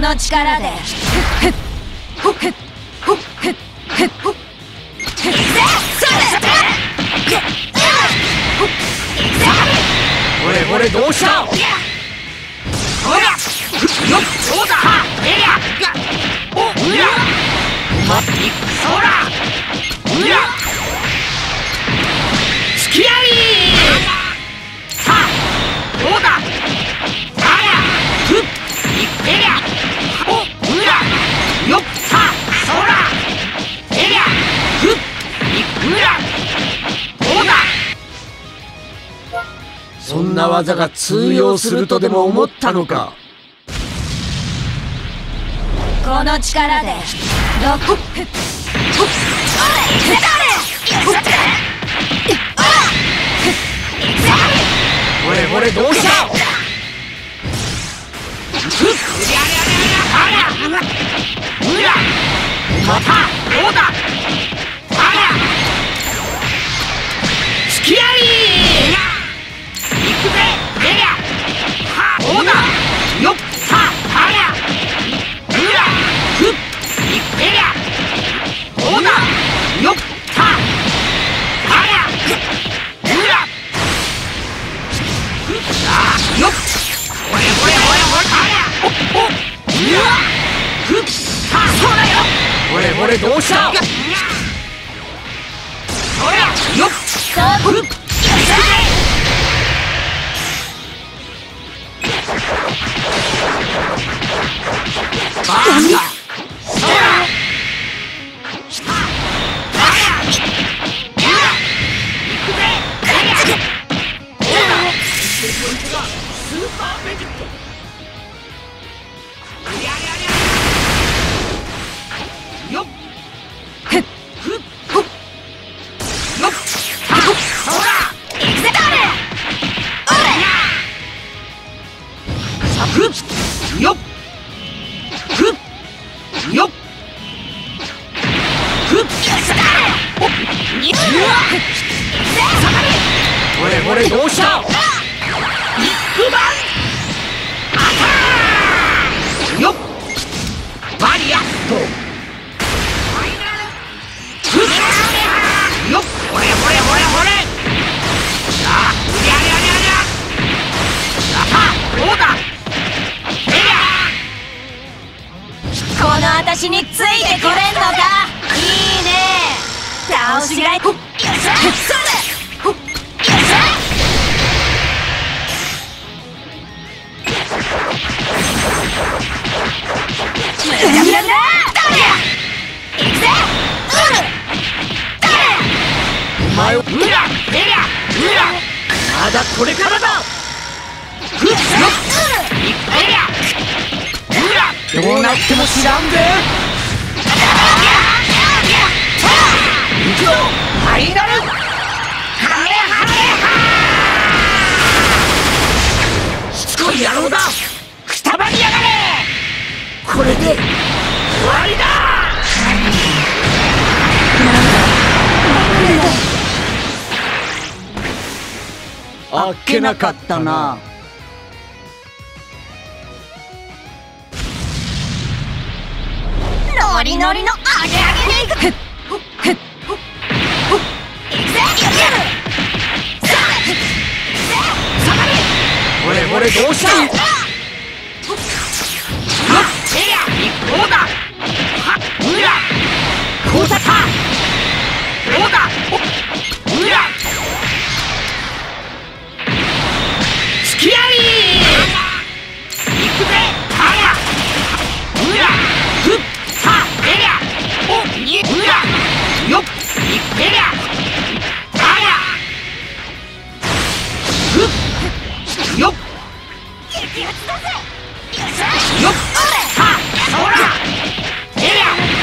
の力でほれほれどうした。ほらよっそうだえりゃおうらまそらうらつきあいさあどうだありゃふっいってりゃおうらよっさあそらえりゃふっいうらどうだ。そんな技が通用するとでも思ったのか。 この力でほれほれどうした。またどうだありゃつきあい行くぜえりゃはどうだよっさありゃうらふっいってりゃどうだよっさありゃうらふっあよっほれほれほれほれありゃおうわふっさそうだよほれほれどうした。ほらよっふっバカそら行くぜえりゃスーパーベジットやりゃりゃよっふっふっよっそら行くぜふっよっふっよっふっほれほれどうした。ビッグバンアタックよっバリアットふっよっほれほれほれほれさあうりゃりゃりゃりゃさあどうだこの私についてこれんのか。いいね倒しがい。よっしゃよっしゃ行くぜお前をうらえりゃうらまだこれからだ。ふっよっえりゃどうなっても知らんぜ。行くぞファイナルしつこい野郎だくたばりやがれ。これで終わりだ。あっけなかったな。 ノリノリのアゲアゲに行く。 ほれほれどうした。どうだうらこうだったどうだうらつきあい行くぜあらうらふっさえりゃおうらよっいってりゃあらふっよっ激アツだぜよっさそらえり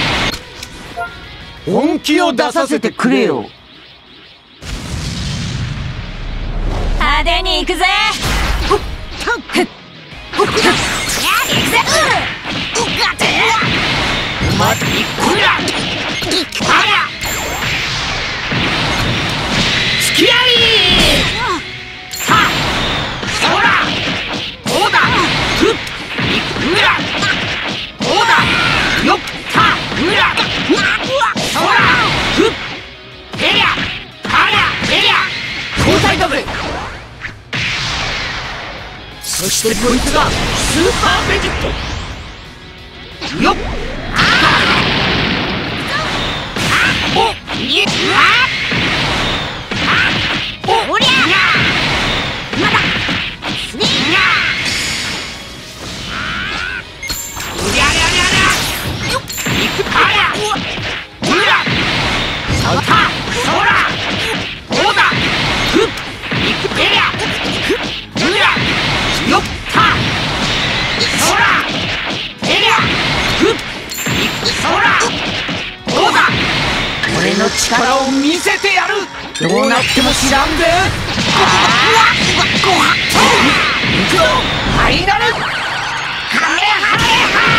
ゃ本気を出させてくれよ。 派手に行くぜ。 まいくらあらつきあいさそらどうだふっいくらしてこいつがスーパーベジットよっおにおりゃまだスネーうりゃりゃりゃりゃよっいくかやうらさたそらおだふっいくべりゃうらよったそらべりゃふっいくそらおだ俺の力を見せてやるどうなっても知らんぜ行くぞファイナルハレハレ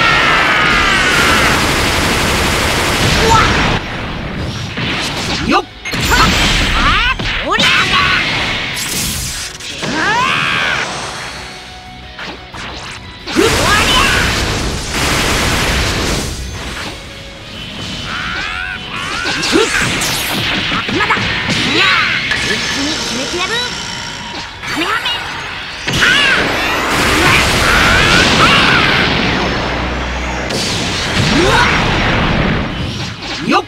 ハよっおりゃふっまだ一気に決めてやるカメハメよっ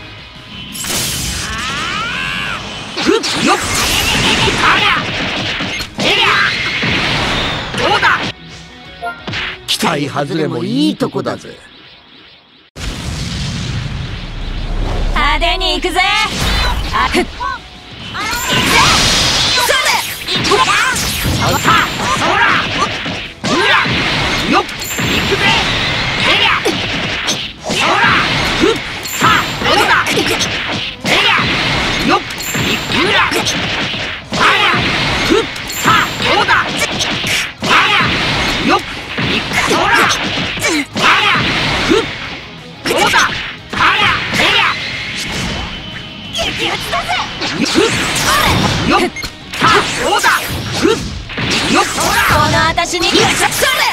ふっよっありゃえりゃどうだ期待外れもいいとこだぜ派手に行くぜあくっそらうらよっいくぜえりゃそらふっさどうだえりゃよっいくらありゃふっさどうだありゃよっいくそらありゃふっどうだありゃえりゃ激アツだぜふっよっどうだふっよっそらこのあたしによっしゃそれ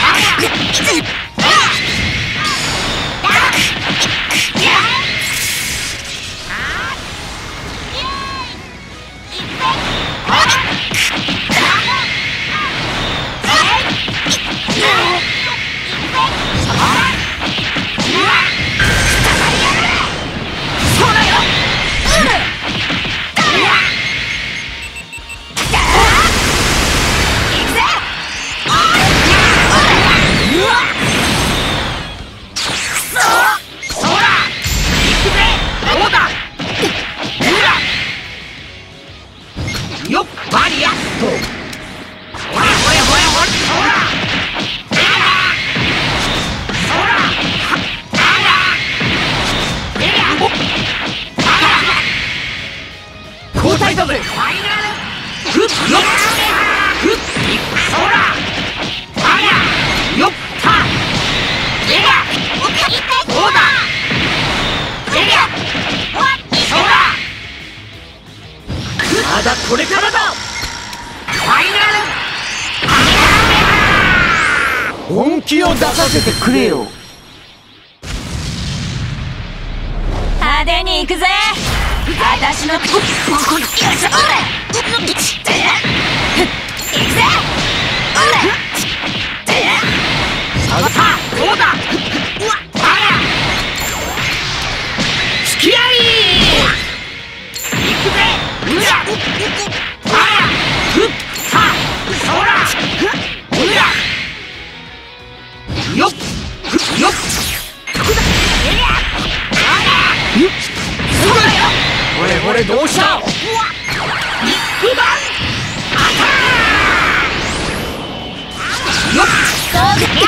よっバリアットほらほらほらほらほらそらあらえりゃおあら交代だぜファイナルふっよっふっそらあらよったえりゃどうだえりゃそらまだこれからだファイナル本気を出させてくれよ派手に行くぜあたしのよっしゃおれ行くぜさあどうだあら付き合い行くぜうらあらふっさそらうらよっふよっほれほれどうしたビッグバンアタックよっそうだ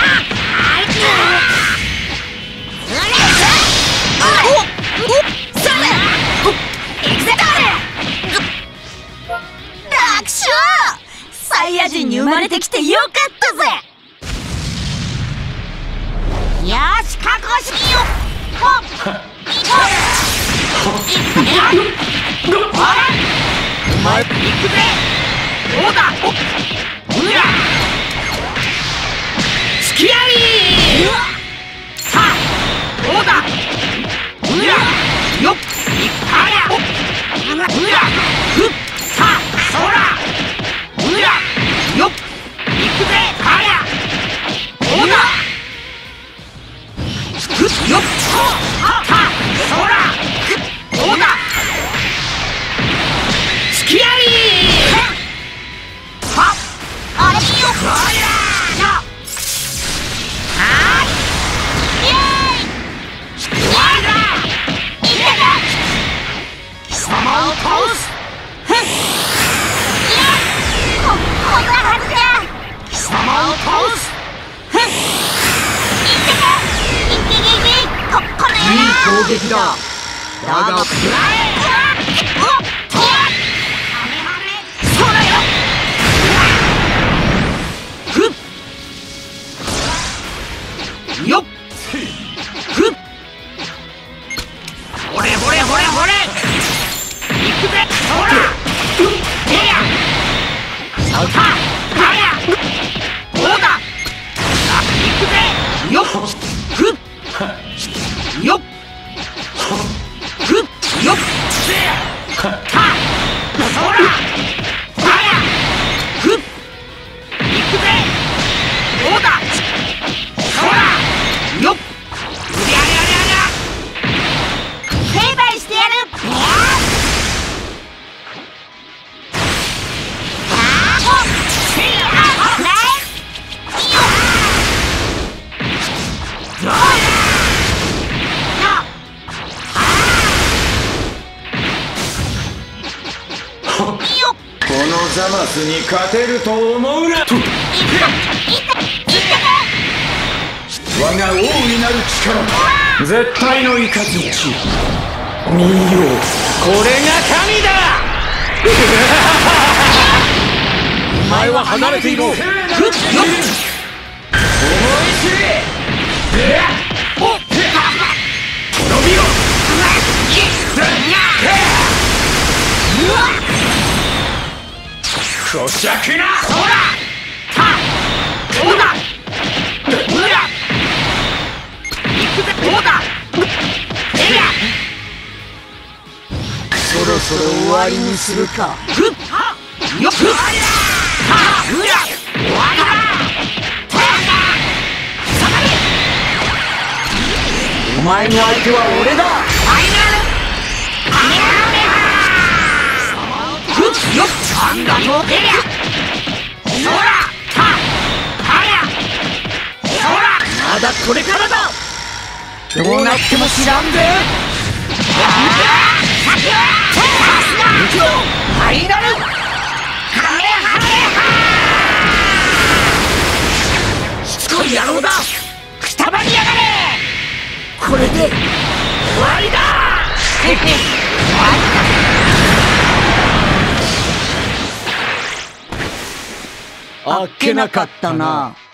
楽勝サイヤ人に生まれてきてよかったぜよし覚悟しよお前行くぜどうだうら付き合いさあどうだうらよっあらうらふっさあそらうらよっ行くぜあらよっはったそらどうだ付き合いはっあれよそらはーいイエーイ終わりだいけた貴様を倒すこんなはずだ貴様を倒すこの野郎攻撃だだが食らえそうだよふっよっふっほれほれほれほれ行くぜほらえやさあありゃどうださあ行くぜよっふっよっふっよっはっそらありゃふっ行くぜどうだそらよっうりゃりゃりゃりゃ成敗してやるこのザマスに勝てると思うなと我が王になる力絶対の雷見よこれが神だお前は離れていろ思い知れお滅びろこしゃくなほらたどうだうら行くぜどうだえりゃそろそろ終わりにするかふっはよっふっはうら終わりだ下がれお前の相手は俺だよっなんだとえりゃそらたはりゃそらまだこれからだどうなっても知らんで入らぬはれはれはしつこい野郎だくたばりやがれこれで終わりだへへあっけなかったな。